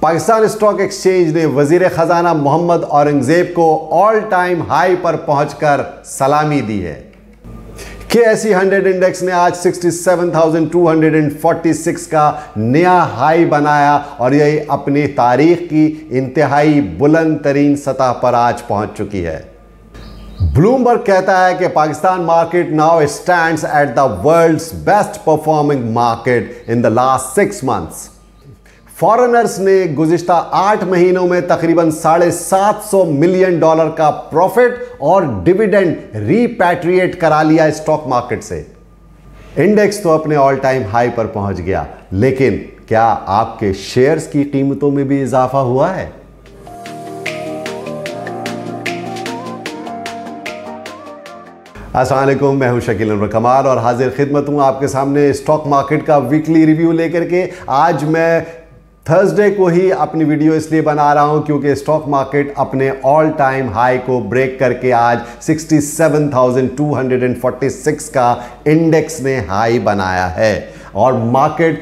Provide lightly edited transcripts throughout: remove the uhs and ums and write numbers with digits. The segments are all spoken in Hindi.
पाकिस्तान स्टॉक एक्सचेंज ने वजीर खजाना मोहम्मद औरंगजेब को ऑल टाइम हाई पर पहुंचकर सलामी दी है। KSE 100 इंडेक्स ने आज 67,246 का नया हाई बनाया और यह अपनी तारीख की इंतहाई बुलंद तरीन सतह पर आज पहुंच चुकी है। ब्लूमबर्ग कहता है कि Pakistan market now stands at the world's best performing market in the last 6 months. Foreigners ने गुज़िश्ता 8 महीनों में तकरीबन $750 मिलियन का प्रॉफिट और डिविडेंड रीपैट्रिएट करा लिया स्टॉक मार्केट से। इंडेक्स तो अपने ऑल टाइम हाई पर पहुंच गया, लेकिन क्या आपके शेयर्स की कीमतों में भी इजाफा हुआ है? अस्सलाम वालेकुम, मैं हूं शकील अनवर कमाल और हाजिर खिदमत हूं आपके सामने स्टॉक मार्केट का वीकली रिव्यू लेकर के। आज मैं थर्सडे को ही अपनी वीडियो इसलिए बना रहा हूं क्योंकि स्टॉक मार्केट अपने ऑल टाइम हाई को ब्रेक करके आज 67,246 का इंडेक्स ने हाई बनाया है और मार्केट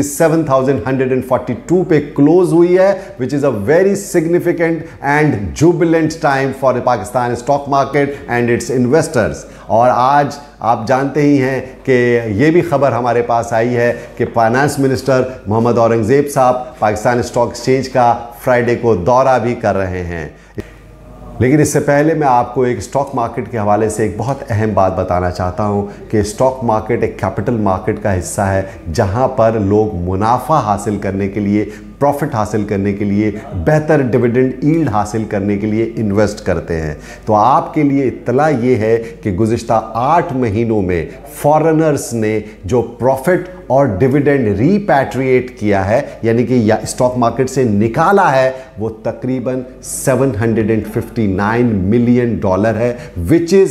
67,142 पे क्लोज हुई है, which is a very significant and jubilant time for the Pakistan stock market and its investors. और आज आप जानते ही हैं कि ये भी खबर हमारे पास आई है कि finance minister Mohammad Aurangzeb sahib Pakistan stock exchange का फ्राइडे को दौरा भी कर रहे हैं। लेकिन इससे पहले मैं आपको एक स्टॉक मार्केट के हवाले से एक बहुत अहम बात बताना चाहता हूं कि स्टॉक मार्केट एक कैपिटल मार्केट का हिस्सा है जहां पर लोग मुनाफा हासिल करने के लिए, प्रॉफिट हासिल करने के लिए, बेहतर डिविडेंड यील्ड हासिल करने के लिए इन्वेस्ट करते हैं। तो आपके लिए इत्तला ये है कि गुज़िश्ता 8 महीनों में फॉरेनर्स ने जो प्रॉफिट और डिविडेंड रीपैट्रिएट किया है, यानी कि स्टॉक मार्केट से निकाला है, वो तकरीबन $759 मिलियन है, which is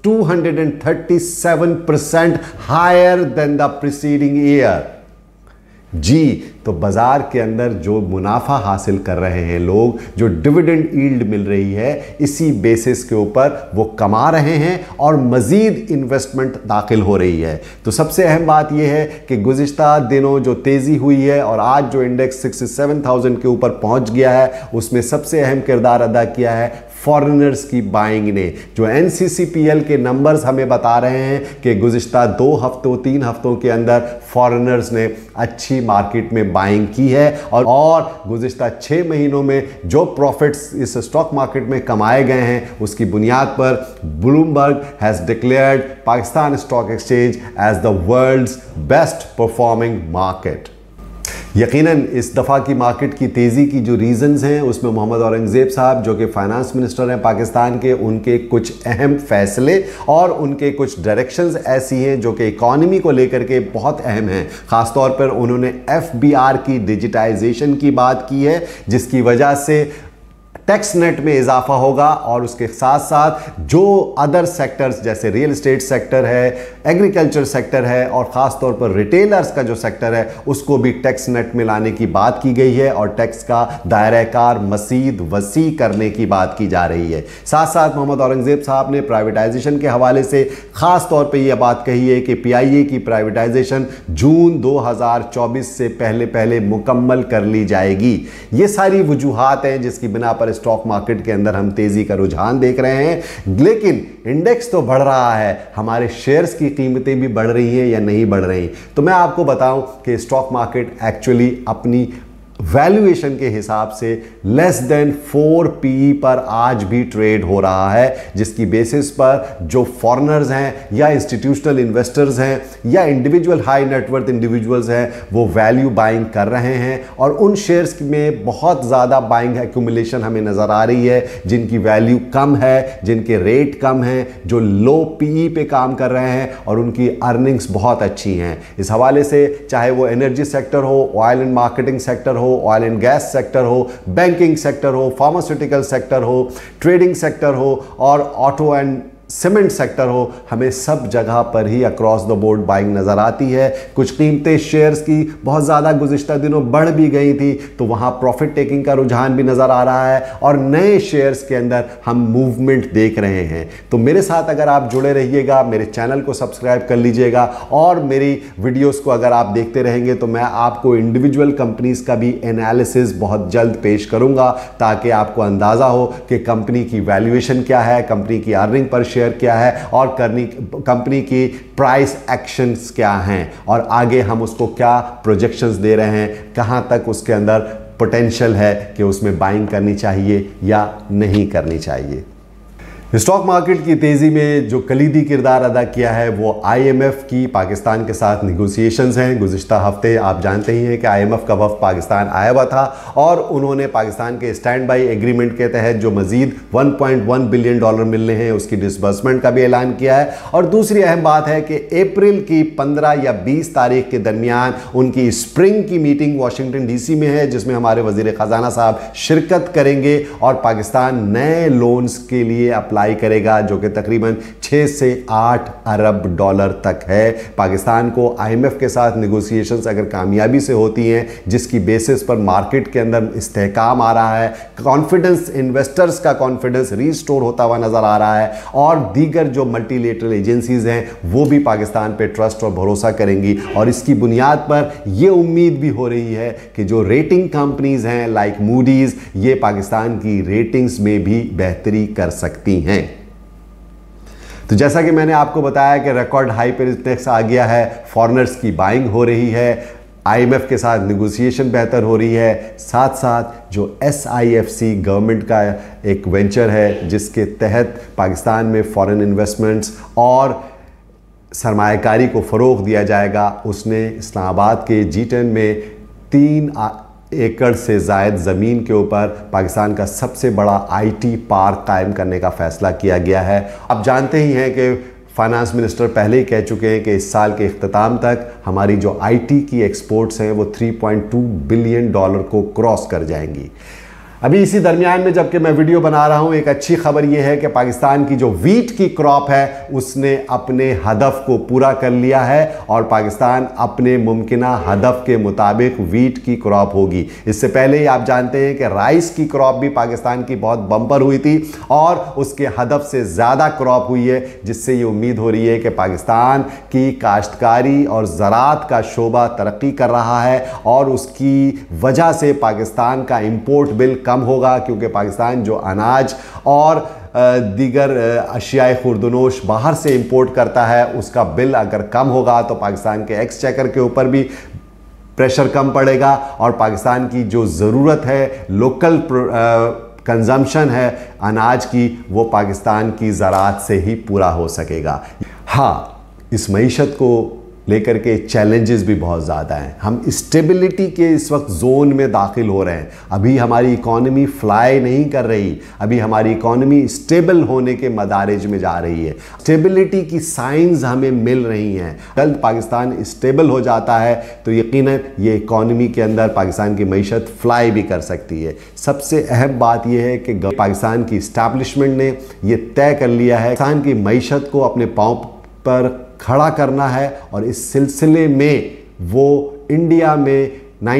237% higher than the preceding year. जी, तो बाजार के अंदर जो मुनाफा हासिल कर रहे हैं लोग, जो डिविडेंड यील्ड मिल रही है, इसी बेसिस के ऊपर वो कमा रहे हैं और मज़ीद इन्वेस्टमेंट दाखिल हो रही है। तो सबसे अहम बात यह है कि गुज़िश्ता दिनों जो तेज़ी हुई है और आज जो इंडेक्स 67,000 के ऊपर पहुंच गया है, उसमें सबसे अहम किरदार अदा किया है फॉरेनर्स की बाइंग ने। जो NCCPL के नंबर्स हमें बता रहे हैं कि गुज़िश्ता 2 हफ्तों 3 हफ्तों के अंदर फॉरेनर्स ने अच्छी मार्केट में बाइंग की है और गुज़िश्ता 6 महीनों में जो प्रॉफिट्स इस स्टॉक मार्केट में कमाए गए हैं, उसकी बुनियाद पर Bloomberg has declared Pakistan stock exchange as the world's best performing market. यकीनन इस दफ़ा की मार्केट की तेज़ी की जो रीज़न्स हैं, उसमें मोहम्मद औरंगजेब साहब जो कि फाइनेंस मिनिस्टर हैं पाकिस्तान के, उनके कुछ अहम फैसले और उनके कुछ डायरेक्शंस ऐसी हैं जो कि इकॉनमी को लेकर के बहुत अहम हैं। ख़ास तौर पर उन्होंने FBR की डिजिटाइजेशन की बात की है, जिसकी वजह से टैक्स नेट में इजाफा होगा और उसके साथ साथ जो अदर सेक्टर्स जैसे रियल एस्टेट सेक्टर है, एग्रीकल्चर सेक्टर है और ख़ास तौर पर रिटेलर्स का जो सेक्टर है, उसको भी टैक्स नेट में लाने की बात की गई है और टैक्स का दायरा कार मज़ीद वसी करने की बात की जा रही है। साथ साथ मोहम्मद औरंगजेब साहब ने प्राइवेटाइजेशन के हवाले से ख़ास तौर पर यह बात कही है कि PIA की प्राइवेटाइजेशन जून 2024 से पहले मुकम्मल कर ली जाएगी। ये सारी वजूहात हैं जिसकी बिना पर स्टॉक मार्केट के अंदर हम तेजी का रुझान देख रहे हैं। लेकिन इंडेक्स तो बढ़ रहा है, हमारे शेयर्स की कीमतें भी बढ़ रही हैं या नहीं बढ़ रही? तो मैं आपको बताऊं कि स्टॉक मार्केट एक्चुअली अपनी वैल्यूएशन के हिसाब से लेस देन 4 PE पर आज भी ट्रेड हो रहा है, जिसकी बेसिस पर जो फॉरेनर्स हैं या इंस्टीट्यूशनल इन्वेस्टर्स हैं या इंडिविजुअल हाई नेटवर्थ इंडिविजुअल्स हैं, वो वैल्यू बाइंग कर रहे हैं और उन शेयर्स में बहुत ज़्यादा बाइंग एक्यूमुलेशन हमें नज़र आ रही है, जिनकी वैल्यू कम है, जिनके रेट कम हैं, जो लो PE पे काम कर रहे हैं और उनकी अर्निंग्स बहुत अच्छी हैं। इस हवाले से चाहे वो एनर्जी सेक्टर हो, ऑयल एंड मार्केटिंग सेक्टर हो, ऑयल एंड गैस सेक्टर हो, बैंकिंग सेक्टर हो, फार्मास्यूटिकल सेक्टर हो, ट्रेडिंग सेक्टर हो और ऑटो एंड सीमेंट सेक्टर हो, हमें सब जगह पर ही अक्रॉस द बोर्ड बाइंग नज़र आती है। कुछ कीमतें शेयर्स की बहुत ज़्यादा गुज़िश्ता दिनों बढ़ भी गई थी, तो वहाँ प्रॉफिट टेकिंग का रुझान भी नज़र आ रहा है और नए शेयर्स के अंदर हम मूवमेंट देख रहे हैं। तो मेरे साथ अगर आप जुड़े रहिएगा, मेरे चैनल को सब्सक्राइब कर लीजिएगा और मेरी वीडियोज़ को अगर आप देखते रहेंगे तो मैं आपको इंडिविजुअल कंपनीज़ का भी एनालिसिस बहुत जल्द पेश करूँगा, ताकि आपको अंदाज़ा हो कि कंपनी की वैल्यूएशन क्या है, कंपनी की अर्निंग पर शेयर क्या है और कंपनी की प्राइस एक्शंस क्या हैं और आगे हम उसको क्या प्रोजेक्शंस दे रहे हैं, कहां तक उसके अंदर पोटेंशियल है कि उसमें बाइंग करनी चाहिए या नहीं करनी चाहिए। स्टॉक मार्केट की तेज़ी में जो कलीदी किरदार अदा किया है वो IMF की पाकिस्तान के साथ नेगोशिएशंस हैं। गुज़िश्ता हफ्ते आप जानते ही हैं कि IMF का वफ़द पाकिस्तान आया हुआ था और उन्होंने पाकिस्तान के स्टैंड बाई एग्रीमेंट के तहत जो मज़ीद $1.1 बिलियन मिलने हैं उसकी डिसबर्समेंट का भी ऐलान किया है। और दूसरी अहम बात है कि अप्रैल की 15 या 20 तारीख के दरमियान उनकी स्प्रिंग की मीटिंग वाशिंगटन DC में है, जिसमें हमारे वज़ीर ख़जाना साहब शिरकत करेंगे और पाकिस्तान नए लोन्स के लिए अप्लाई करेगा, जो कि तकरीबन 6 से 8 अरब डॉलर तक है। पाकिस्तान को IMF के साथ नेगोशिएशंस अगर कामयाबी से होती हैं, जिसकी बेसिस पर मार्केट के अंदर इस्तेहकाम आ रहा है, कॉन्फिडेंस, इन्वेस्टर्स का कॉन्फिडेंस रीस्टोर होता हुआ नजर आ रहा है और दीगर जो मल्टीलेटरल एजेंसीज हैं वो भी पाकिस्तान पे ट्रस्ट और भरोसा करेंगी और इसकी बुनियाद पर यह उम्मीद भी हो रही है कि जो रेटिंग कंपनीज हैं लाइक मूडीज, ये पाकिस्तान की रेटिंग्स में भी बेहतरी कर सकती हैं। तो जैसा कि मैंने आपको बताया कि रिकॉर्ड हाई पे इंडेक्स आ गया है, फॉरेनर्स की बाइंग हो रही है, IMF के साथ नेगोशिएशन बेहतर हो रही है, साथ साथ जो SIFC गवर्नमेंट का एक वेंचर है जिसके तहत पाकिस्तान में फॉरेन इन्वेस्टमेंट्स और सरमायाकारी को फ़रोग़ दिया जाएगा, उसने इस्लामाबाद के G10 में 3 एकड़ से ज़ायद ज़मीन के ऊपर पाकिस्तान का सबसे बड़ा IT पार्क कायम करने का फ़ैसला किया गया है। आप जानते ही हैं कि फाइनेंस मिनिस्टर पहले ही कह चुके हैं कि इस साल के इख्तिताम तक हमारी जो IT की एक्सपोर्ट्स हैं वो $3.2 बिलियन को क्रॉस कर जाएंगी। अभी इसी दरमियान में जबकि मैं वीडियो बना रहा हूं, एक अच्छी खबर यह है कि पाकिस्तान की जो वीट की क्रॉप है उसने अपने हदफ को पूरा कर लिया है और पाकिस्तान अपने मुमकिना हदफ के मुताबिक वीट की क्रॉप होगी। इससे पहले ही आप जानते हैं कि राइस की क्रॉप भी पाकिस्तान की बहुत बम्पर हुई थी और उसके हदफ से ज़्यादा क्रॉप हुई है, जिससे ये उम्मीद हो रही है कि पाकिस्तान की काश्तकारी और ज़राअत का शोबा तरक्की कर रहा है और उसकी वजह से पाकिस्तान का इम्पोर्ट बिल कम होगा, क्योंकि पाकिस्तान जो अनाज और दीगर अशियाए खुर्दनोश बाहर से इंपोर्ट करता है उसका बिल अगर कम होगा तो पाकिस्तान के एक्सचेकर के ऊपर भी प्रेशर कम पड़ेगा और पाकिस्तान की जो ज़रूरत है, लोकल कंजम्पशन है अनाज की, वो पाकिस्तान की ज़राअत से ही पूरा हो सकेगा। हाँ, इस मईशत को लेकर के चैलेंजेस भी बहुत ज़्यादा हैं। हम स्टेबिलिटी के इस वक्त जोन में दाखिल हो रहे हैं। अभी हमारी इकॉनमी फ्लाई नहीं कर रही, अभी हमारी इकॉनमी स्टेबल होने के मदारिज में जा रही है। स्टेबिलिटी की साइंस हमें मिल रही हैं। कल पाकिस्तान स्टेबल हो जाता है तो यकीनन ये इकॉनमी के अंदर पाकिस्तान की मईशत फ्लाई भी कर सकती है। सबसे अहम बात यह है कि पाकिस्तान की इस्टेब्लिशमेंट ने यह तय कर लिया है पाकिस्तान की मईशत को अपने पाँव पर खड़ा करना है और इस सिलसिले में वो इंडिया में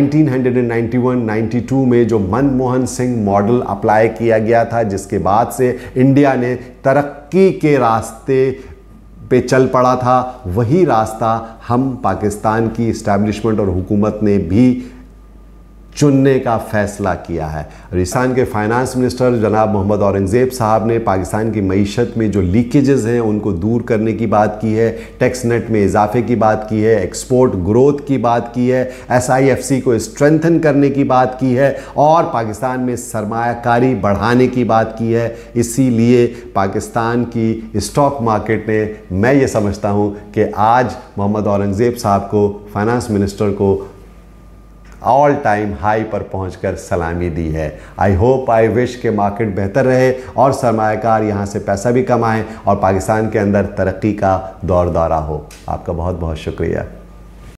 1991-92 में जो मनमोहन सिंह मॉडल अप्लाई किया गया था, जिसके बाद से इंडिया ने तरक्की के रास्ते पे चल पड़ा था, वही रास्ता हम पाकिस्तान की इस्टेब्लिशमेंट और हुकूमत ने भी चुनने का फैसला किया है। पाकिस्तान के फाइनेंस मिनिस्टर जनाब मोहम्मद औरंगज़ेब साहब ने पाकिस्तान की मईशत में जो लीकेजेस हैं उनको दूर करने की बात की है, टैक्स नेट में इजाफे की बात की है, एक्सपोर्ट ग्रोथ की बात की है, SIFC को स्ट्रेंथन करने की बात की है और पाकिस्तान में सरमायाकारी बढ़ाने की बात की है। इसीलिए पाकिस्तान की स्टॉक मार्केट ने, मैं ये समझता हूँ कि आज मोहम्मद औरंगज़ेब साहब को, फाइनेंस मिनिस्टर को ऑल टाइम हाई पर पहुंचकर सलामी दी है। आई होप, आई विश के मार्केट बेहतर रहे और सरमायाकार यहां से पैसा भी कमाएं और पाकिस्तान के अंदर तरक्की का दौर दौरा हो। आपका बहुत बहुत शुक्रिया।